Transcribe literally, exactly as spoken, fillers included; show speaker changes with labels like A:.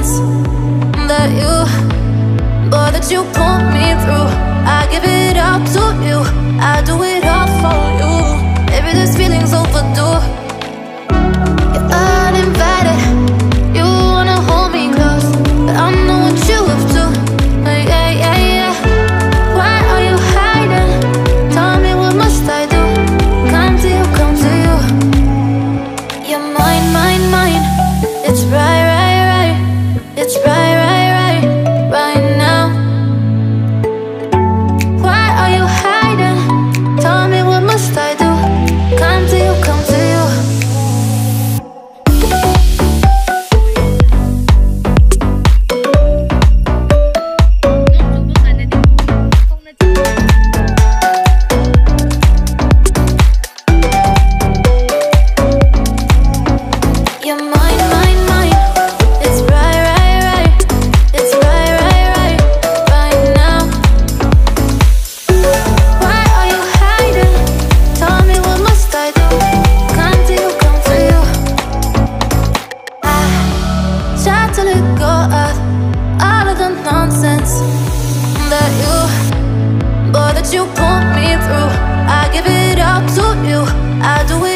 A: nonsense that you, boy, that you put me through. I give it up to you, I do it all for you. Maybe this feeling's overdue. You're uninvited, you wanna hold me close, but I know what you have to. Yeah, yeah, yeah. Why are you hiding? Tell me, what must I do? Come to you, come to you. You're mine, mine, mine. It's right, right, right. It's right, right, right, right now. Why are you hiding? Tell me, what must I do? Come to you, come to you. You're mine, mine, mine. It's right, right, right. It's right, right, right, right now. Why are you hiding? Tell me, what must I do? Come to you, come to you. I try to let go of all of the nonsense that you, boy, that you put me through. I give it up to you, I do